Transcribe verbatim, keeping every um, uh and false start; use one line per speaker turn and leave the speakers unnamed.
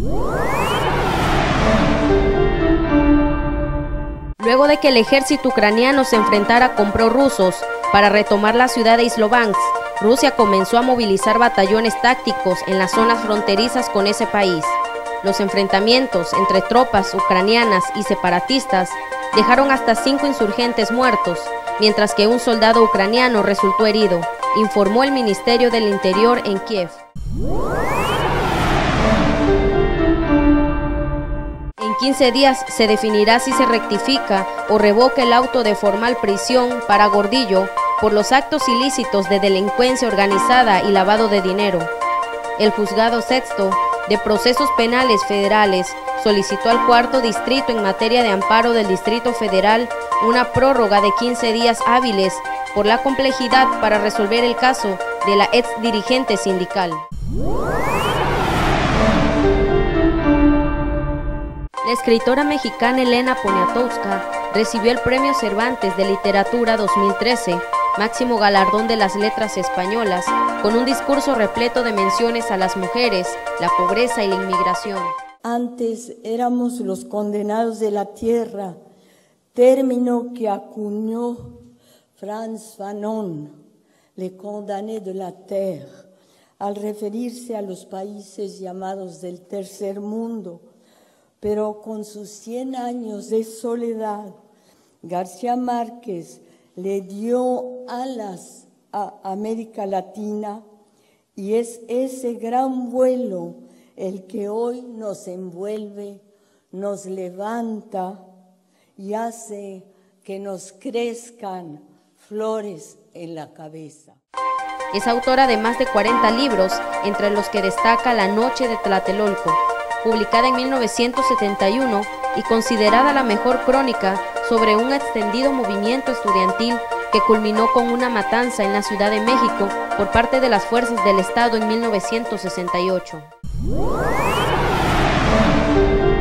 Luego de que el ejército ucraniano se enfrentara con prorrusos para retomar la ciudad de Sloviansk, Rusia comenzó a movilizar batallones tácticos en las zonas fronterizas con ese país. Los enfrentamientos entre tropas ucranianas y separatistas dejaron hasta cinco insurgentes muertos, mientras que un soldado ucraniano resultó herido, informó el Ministerio del Interior en Kiev. En quince días se definirá si se rectifica o revoca el auto de formal prisión para Gordillo por los actos ilícitos de delincuencia organizada y lavado de dinero. El Juzgado Sexto de Procesos Penales Federales solicitó al cuarto distrito en materia de amparo del Distrito Federal una prórroga de quince días hábiles por la complejidad para resolver el caso de la ex dirigente sindical. La escritora mexicana Elena Poniatowska recibió el Premio Cervantes de Literatura dos mil trece, máximo galardón de las letras españolas, con un discurso repleto de menciones a las mujeres, la pobreza y la inmigración.
Antes éramos los condenados de la tierra, término que acuñó Frantz Fanon, les condamnés de la terre, al referirse a los países llamados del tercer mundo. Pero con sus cien años de soledad, García Márquez le dio alas a América Latina y es ese gran vuelo el que hoy nos envuelve, nos levanta y hace que nos crezcan flores en la cabeza.
Es autora de más de cuarenta libros, entre los que destaca La Noche de Tlatelolco, publicada en mil novecientos setenta y uno y considerada la mejor crónica sobre un extendido movimiento estudiantil que culminó con una matanza en la Ciudad de México por parte de las fuerzas del Estado en mil novecientos sesenta y ocho.